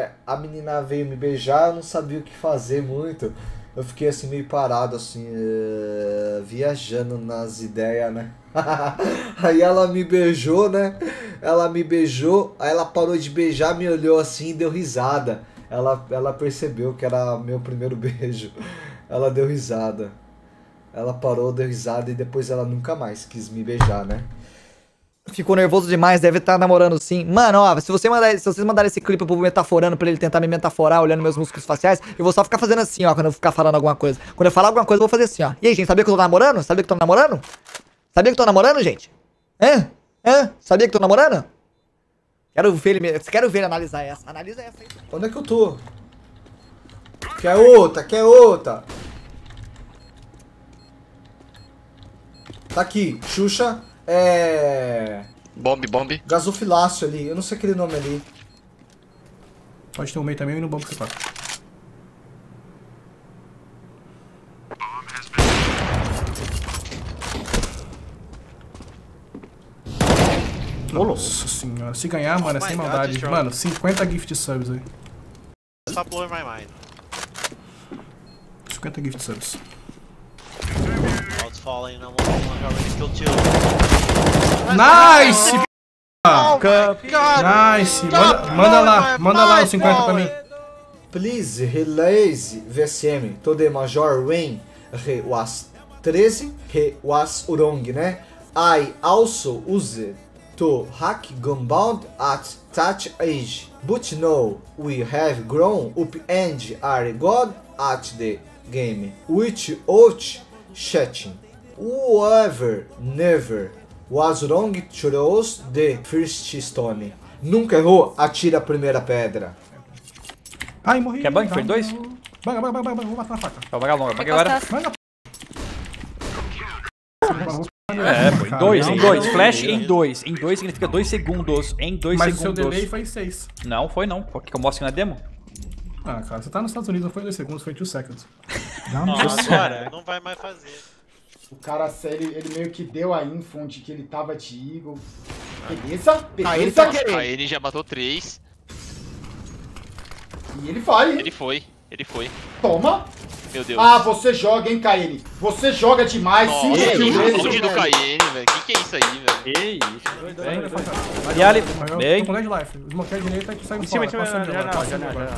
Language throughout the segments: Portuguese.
a menina veio me beijar, eu não sabia o que fazer muito. Eu fiquei assim meio parado, assim, viajando nas ideias, né? Aí ela me beijou, né? Ela me beijou, aí ela parou de beijar, me olhou assim e deu risada. Ela percebeu que era meu primeiro beijo. Ela deu risada. Ela parou, deu risada e depois ela nunca mais quis me beijar, né? Ficou nervoso demais, deve estar namorando sim. Mano, ó, se vocês mandarem esse clipe pro metaforando pra ele tentar me metaforar, olhando meus músculos faciais, eu vou só ficar fazendo assim, ó, quando eu ficar falando alguma coisa. Quando eu falar alguma coisa, eu vou fazer assim, ó. E aí, gente, sabia que eu tô namorando? Sabia que eu tô namorando? Sabia que eu tô namorando, gente? Hã? Sabia que eu tô namorando? Quero ver ele analisar essa. Analisa essa aí. Onde é que eu tô? Quer outra, quer outra. Tá aqui, Xuxa. Bombe. Gasofilácio ali, eu não sei aquele nome ali. Pode ter um meio também e no bomb C4. Nossa senhora, se ganhar, mano, é sem maldade. Mano, 50 gift subs aí. Stop blowing my mind. 50 gift subs. Falling, I'm already killed two. Nice! God. Nice! Manda lá os 50 pra mim. Please release VSM to the Major when he was 13, he was wrong, né? I also used to hack Gunbound at that age, but now we have grown up and are good at the game, without chatting. Whoever never was wrong throws the first stone. Nunca errou, atira a primeira pedra. Ai, morri. Quer bang? Foi 2? Banga, vou matar na faca. Vai pagar longa, paga agora. Banga. Foi em 2. Flash em 2. Em 2 significa 2 segundos. Em 2 Mas segundos. o seu delay foi em 6. Não, foi não. Porque eu mostro na demo. Ah, cara, você tá nos Estados Unidos, não foi 2 segundos, foi 2 seconds. Agora não vai mais fazer. O cara, ele meio que deu a info de que ele tava de Eagle. Beleza. A ele já matou 3. E ele vai, hein? Ele foi. Toma. Meu Deus. Ah, você joga, hein, Kaene? Você joga demais, sim. Nossa, que do Kaene, velho. Que é isso aí, velho? Que isso. E ali, bem. Tô com 10 de life. O smoke direita que sai fora. Janela.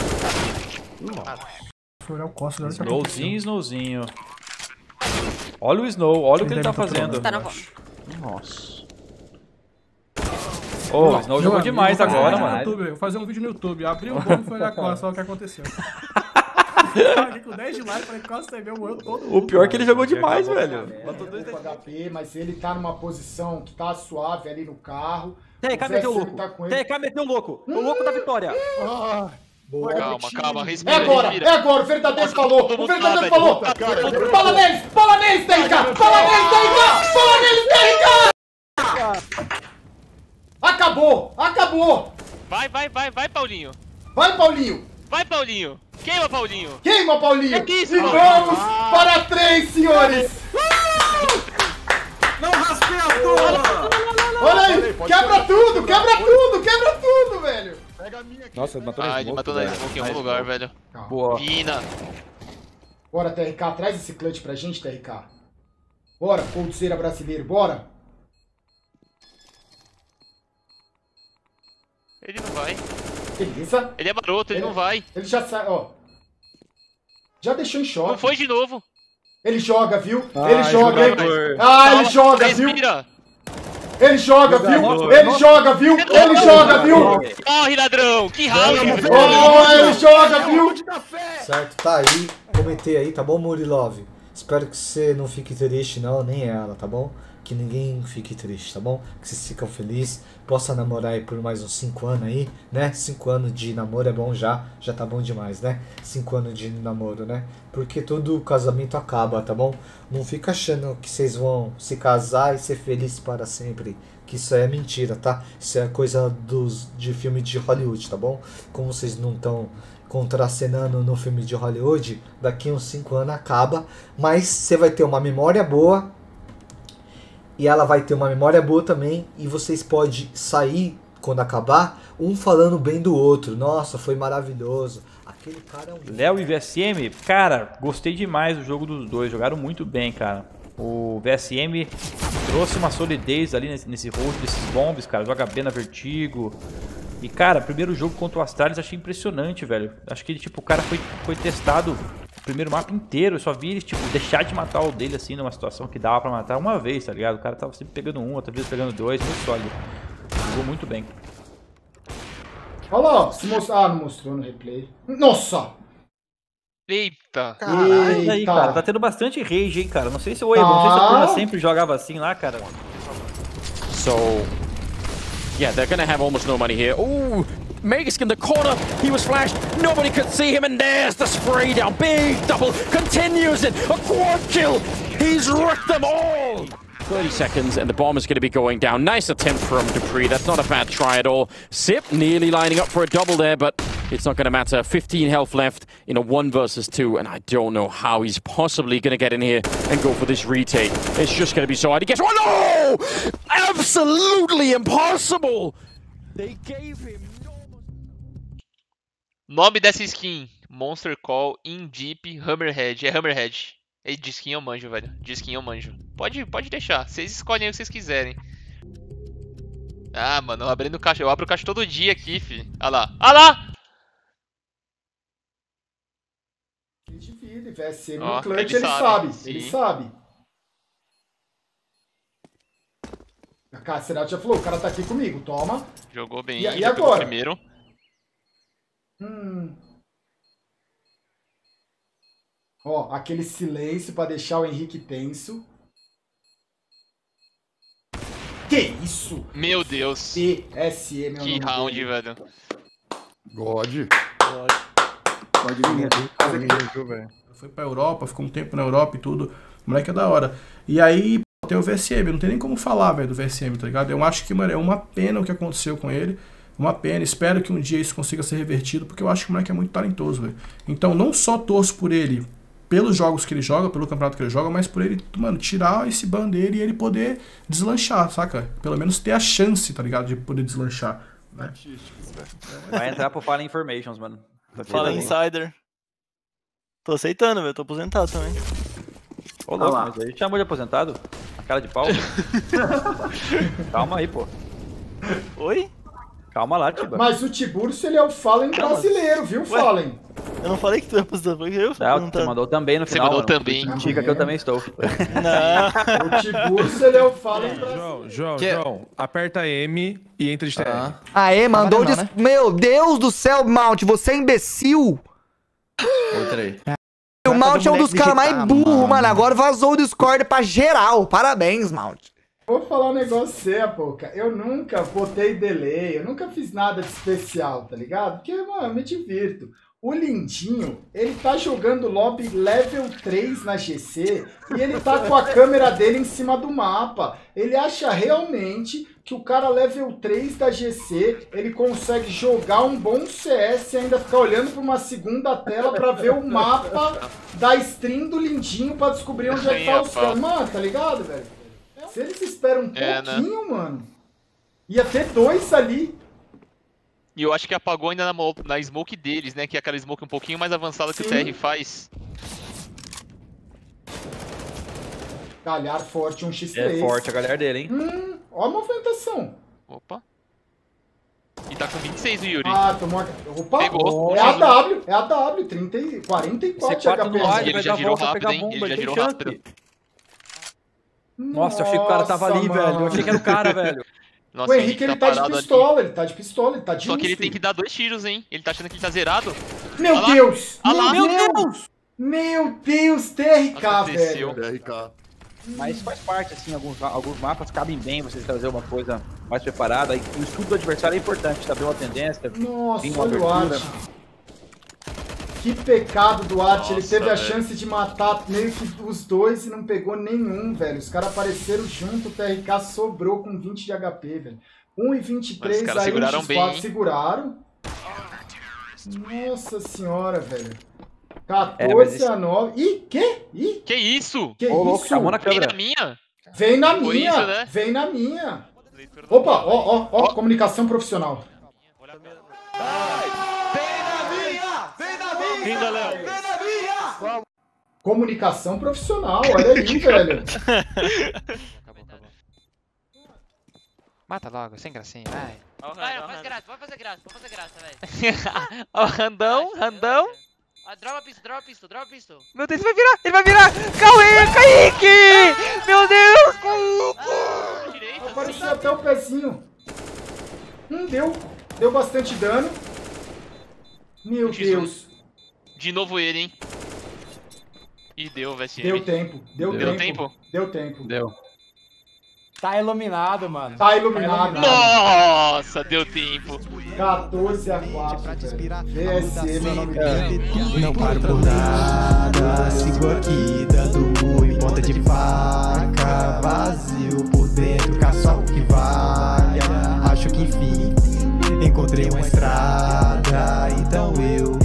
Foi olhar o costo dela. Snowzinho. Olha o Snow, olha o que ele tá fazendo. Tá na volta. Nossa. Ô, o Snow jogou demais agora, mano. Vou fazer um vídeo no YouTube. Abri o bomb e foi olhar a costa, só o que aconteceu. Aqui com 10 de live, falei, Costa TV morreu todo mundo. O pior é que ele jogou demais, velho. Botou 2 HP, mas ele tá numa posição que tá suave ali no carro. TK meteu o louco. TK meteu o louco. O louco da vitória. Boa. Calma, respira. É agora, o verdadeiro falou. O verdadeiro falou. Fala neles, TK. Acabou. Vai, Paulinho. Vai, Paulinho. Queima, Paulinho. E que isso, e vamos para 3, senhores. Não raspei a porra! Olha aí, quebra tudo, velho. Pega a minha aqui. Nossa, matou na Ele smoke, matou na smoke em algum lugar, velho. Boa. Vina. Bora, TRK, traz esse clutch pra gente, TRK. Bora, Coldzera brasileiro, bora. Ele não vai. Beleza. Ele é maroto, ele não vai. Ele já sai, ó. Já deixou em choque. Não foi de novo. Ele joga, viu? Ah, ele joga, hein? jogador. Ah, ele joga, viu? Respira. Ele joga, viu? Corre, ladrão. Que raiva. Oh, ele joga, viu? Certo, tá aí. Comentei aí, tá bom, Murilov? Espero que você não fique triste, não, nem ela, tá bom? Que ninguém fique triste, tá bom? Que vocês ficam felizes. Possa namorar aí por mais uns 5 anos aí, né? 5 anos de namoro é bom já tá bom demais, né? 5 anos de namoro, né? Porque todo casamento acaba, tá bom? Não fica achando que vocês vão se casar e ser felizes para sempre. Que isso aí é mentira, tá? Isso é coisa de filme de Hollywood, tá bom? Como vocês não estão contracenando no filme de Hollywood, daqui uns 5 anos acaba. Mas você vai ter uma memória boa. E ela vai ter uma memória boa também. E vocês podem sair quando acabar, um falando bem do outro. Nossa, foi maravilhoso. Aquele cara é um... Léo e VSM, cara, gostei demais do jogo dos dois. Jogaram muito bem, cara. O VSM trouxe uma solidez ali nesse hold desses bombs, cara. Joga bem na Vertigo. E, cara, primeiro jogo contra o Astralis achei impressionante, velho. Acho que ele, tipo, o cara foi testado o primeiro mapa inteiro. Eu só vi ele, tipo, deixar de matar o dele, assim, numa situação que dava pra matar uma vez, tá ligado? O cara tava sempre pegando um, outra vez pegando dois, muito sólido. Jogou muito bem. Olha lá, se mostrar. Ah, não mostrou no replay. Nossa! Eita. Caralho, aí, cara, tá tendo bastante rage, hein, cara. Não sei se o Ebo, não sei se a turma sempre jogava assim lá, cara. So, yeah, they're gonna have almost no money here. Ooh, Magisk in the corner. He was flashed. Nobody could see him, and there's the spray down. Big double continues it. A quad kill. He's wrecked them all. 30 seconds, and the bomb is going to be going down. Nice attempt from Dupree. That's not a bad try at all. Sip nearly lining up for a double there, but it's not going to matter. 15 health left in a 1 versus 2, and I don't know how he's possibly going to get in here and go for this retake. It's just going to be so hard. He gets one. No! Absolutely impossible! They gave him no... Nome dessa skin: Monster Call in Deep Hammerhead. É Hammerhead. De skin eu manjo, velho. De skin eu manjo. Pode deixar. Vocês escolhem o que vocês quiserem. Ah, mano, abrindo caixa. Eu abro caixa todo dia aqui, fi. Olha lá. Olha lá! Ele divide, VSM Ó, no clutch, ele ele sabe. sabe. Sim. Ele sabe. A Casserati já falou, o cara tá aqui comigo, toma. Jogou bem. E já pegou o agora? primeiro. Ó, aquele silêncio pra deixar o Henrique tenso. Que isso? Meu Deus. VSM é o Que nome round, dele. velho. God. Pode vir. Foi pra Europa, ficou um tempo na Europa e tudo. O moleque é da hora. E aí, pô, tem o VSM, não tem nem como falar, velho, do VSM, tá ligado? Eu acho que, mano, é uma pena o que aconteceu com ele. Uma pena, espero que um dia isso consiga ser revertido, porque eu acho que o moleque é muito talentoso, velho. Então, não só torço por ele, pelos jogos que ele joga, pelo campeonato que ele joga, mas por ele, mano, tirar esse ban dele e ele poder deslanchar, saca? Pelo menos ter a chance, tá ligado? De poder deslanchar, né? Vai entrar pro Fallen Informations, mano. Fala Insider. Tô aceitando, velho. Tô aposentado também. Ô, louco, mas aí chamou de aposentado? A cara de pau? Calma aí, pô. Oi? Calma lá, Tiba. Mas o Tiburcio, ele é o Fallen brasileiro, viu, Fallen? Eu não falei que tu ia aposentado, foi eu. Não, você mandou também no Você final, mandou mano. também. Diga que eu também estou. Não. O Tiburcio, ele é o Fallen brasileiro. João, aperta M e entra de TR. Aê, mandou não, né? Meu Deus do céu, Mount, você é imbecil. Entrei. O Mount é um dos caras mais burros, mano. Agora vazou o Discord pra geral. Parabéns, Mount. Vou falar um negócio sério, Pouca. Eu nunca botei delay, eu nunca fiz nada de especial, tá ligado? Porque, mano, eu me divirto. O Lindinho, ele tá jogando lobby level 3 na GC e ele tá com a câmera dele em cima do mapa. Ele acha realmente que o cara level 3 da GC, ele consegue jogar um bom CS e ainda ficar olhando pra uma segunda tela pra ver o mapa da stream do Lindinho pra descobrir onde é que tá os caras. Mano, tá ligado, velho? Se eles esperam um pouquinho, né? Mano, ia ter 2 ali. E eu acho que apagou ainda na smoke deles, né? Que é aquela smoke um pouquinho mais avançada que o TR faz. Galhar forte, um x3. É forte a galera dele, hein? Ó a movimentação. Opa. E tá com 26 o Yuri. Ah, tomou a... Opa, Pegou. é a W, 44 de C4 no ar, HP. Ele já girou rápido, hein? Ele já girou rápido. Nossa, eu achei que o cara tava ali, Nossa, velho. mano. Eu achei que era o cara, velho. Nossa, O Henrique, ele tá de parado pistola, ele tá de pistola, ele tá de Só que ele USP. tem que dar 2 tiros, hein? Ele tá achando que ele tá zerado. Meu Olha lá. Deus! Olha lá. Meu Deus! Meu Deus, TRK, Aconteceu. velho. TRK. Mas faz parte, assim, alguns mapas cabem bem você trazer uma coisa mais preparada. E o estudo do adversário é importante, saber uma tendência. Nossa, vir uma olha o abertura. Art. Que pecado do Art, ele Nossa, teve a velho. chance de matar meio que os dois e não pegou nenhum, velho. Os caras apareceram junto, o TRK sobrou com 20 de HP, velho. 1 e 23 Mas os caras aí seguraram no X4 bem, hein? seguraram. Nossa senhora, velho. 14 mas esse- a 9. Ih, que? Ih, Que isso? que Ô, louco, isso? chamou na Vem câmera. na minha. Vem na Foi minha, isso, né? vem na minha. Opa, ó, comunicação profissional. Vinda, Léo. Comunicação profissional, olha aí, velho. Acabou. Mata logo, sem gracinha, vai. Vai, faz graça, vamos fazer graça, velho. Ó, randão. Dropa pistol. Meu Deus, ele vai virar. Cauê, Kaique! Meu Deus! Direito, Apareceu até o pezinho. Deu bastante dano. Meu Deus. De novo ele, hein? Ih, deu, VSM. Deu tempo. Deu tempo? Deu. Tá iluminado, mano. Tá iluminado. Nossa, deu tempo. 14-4, velho. VSM é o nome dele. Não paro por nada, sigo aqui dando em ponta de faca. Vazio por dentro, caço algo que valha. Acho que enfim, encontrei uma estrada. Então eu